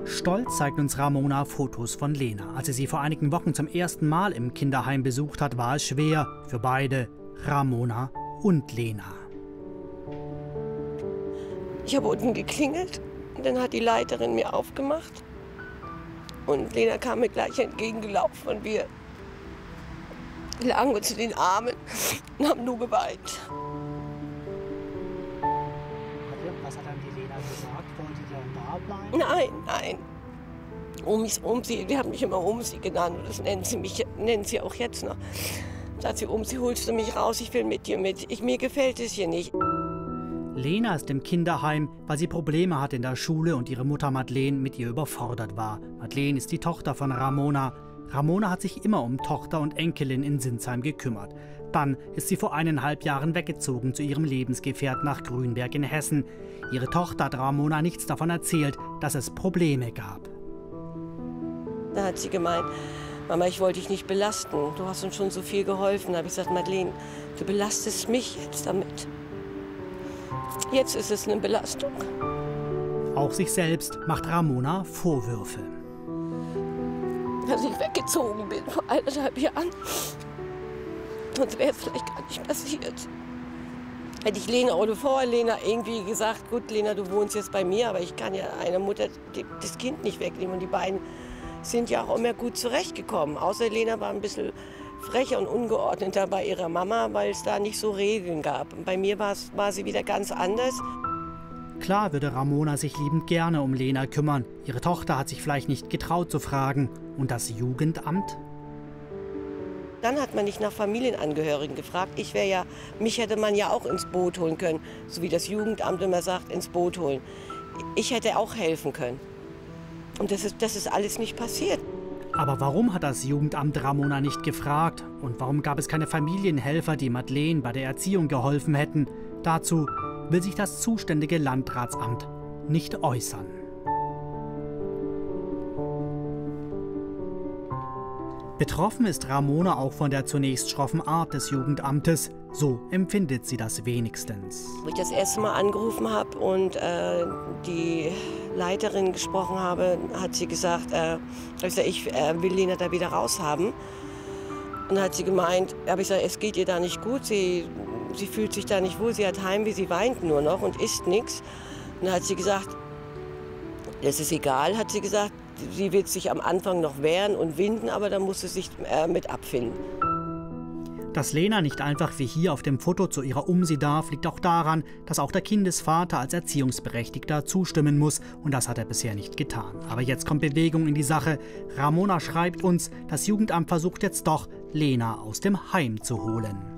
Stolz zeigt uns Ramona Fotos von Lena. Als sie vor einigen Wochen zum ersten Mal im Kinderheim besucht hat, war es schwer für beide, Ramona und Lena. Ich habe unten geklingelt und dann hat die Leiterin mir aufgemacht. Und Lena kam mir gleich entgegengelaufen und wir lagen uns in den Armen und haben nur geweint. Was hat dann die Lena gesagt? Wollen Sie dann da bleiben? Nein, nein. Umsi, die hat mich immer Umsi genannt und das nennen sie auch jetzt noch. Sagt sie, Umsi, holst du mich raus, ich will mit dir mit. Mir gefällt es hier nicht. Lena ist im Kinderheim, weil sie Probleme hat in der Schule und ihre Mutter Madeleine mit ihr überfordert war. Madeleine ist die Tochter von Ramona. Ramona hat sich immer um Tochter und Enkelin in Sinsheim gekümmert. Dann ist sie vor 1,5 Jahren weggezogen zu ihrem Lebensgefährten nach Grünberg in Hessen. Ihre Tochter hat Ramona nichts davon erzählt, dass es Probleme gab. Da hat sie gemeint, Mama, ich wollte dich nicht belasten. Du hast uns schon so viel geholfen. Da habe ich gesagt, Madeleine, du belastest mich jetzt damit. Jetzt ist es eine Belastung. Auch sich selbst macht Ramona Vorwürfe. Dass ich weggezogen bin vor 1,5 Jahren. Sonst wäre es vielleicht gar nicht passiert. Hätte ich Lena oder vorher Lena irgendwie gesagt, gut Lena, du wohnst jetzt bei mir, aber ich kann ja einer Mutter das Kind nicht wegnehmen. Und die beiden sind ja auch immer gut zurechtgekommen. Außer Lena war ein bisschen frecher und ungeordneter bei ihrer Mama, weil es da nicht so Regeln gab. Und bei mir war sie wieder ganz anders. Klar würde Ramona sich liebend gerne um Lena kümmern. Ihre Tochter hat sich vielleicht nicht getraut zu fragen. Und das Jugendamt? Dann hat man nicht nach Familienangehörigen gefragt. Mich hätte man ja auch ins Boot holen können. So wie das Jugendamt immer sagt, ins Boot holen. Ich hätte auch helfen können. Und das ist alles nicht passiert. Aber warum hat das Jugendamt Ramona nicht gefragt? Und warum gab es keine Familienhelfer, die Madeleine bei der Erziehung geholfen hätten? Dazu will sich das zuständige Landratsamt nicht äußern. Betroffen ist Ramona auch von der zunächst schroffen Art des Jugendamtes. So empfindet sie das wenigstens. Wo ich das erste Mal angerufen habe und die Leiterin gesprochen habe, hat sie gesagt, ich will Lena da wieder raushaben. Und dann hat sie gemeint, aber ich sage, es geht ihr da nicht gut, sie fühlt sich da nicht wohl, sie hat Heimweh, sie weint nur noch und isst nichts. Und dann hat sie gesagt, es ist egal, hat sie gesagt, sie wird sich am Anfang noch wehren und winden, aber dann muss sie sich mit abfinden. Dass Lena nicht einfach wie hier auf dem Foto zu ihrer Umsi darf, liegt auch daran, dass auch der Kindesvater als Erziehungsberechtigter zustimmen muss. Und das hat er bisher nicht getan. Aber jetzt kommt Bewegung in die Sache. Ramona schreibt uns, das Jugendamt versucht jetzt doch, Lena aus dem Heim zu holen.